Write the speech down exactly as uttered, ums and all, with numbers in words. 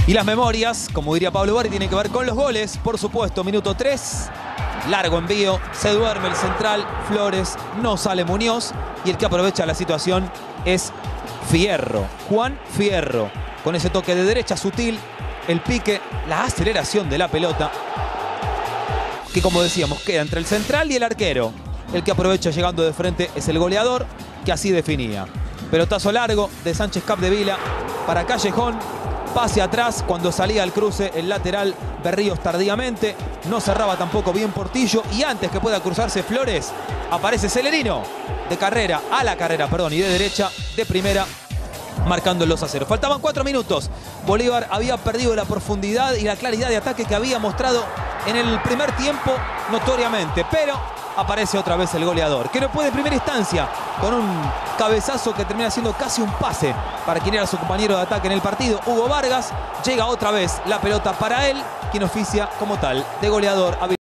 Y las memorias, como diría Pablo Bari, tienen que ver con los goles, por supuesto. Minuto tres, largo envío, se duerme el central, Flores, no sale Muñoz. Y el que aprovecha la situación es Fierro, Juan Fierro. Con ese toque de derecha sutil, el pique, la aceleración de la pelota. Que como decíamos, queda entre el central y el arquero. El que aprovecha llegando de frente es el goleador, que así definía. Pelotazo largo de Sánchez Capdevila para Callejón. Pase atrás cuando salía al cruce el lateral Berríos tardíamente. No cerraba tampoco bien Portillo. Y antes que pueda cruzarse Flores, aparece Celerino. De carrera, a la carrera, perdón, y de derecha, de primera, marcando el dos a cero. Faltaban cuatro minutos. Bolívar había perdido la profundidad y la claridad de ataque que había mostrado en el primer tiempo notoriamente. Pero aparece otra vez el goleador, que no puede en primera instancia, con un cabezazo que termina siendo casi un pase para quien era su compañero de ataque en el partido, Hugo Vargas. Llega otra vez la pelota para él, quien oficia como tal de goleador.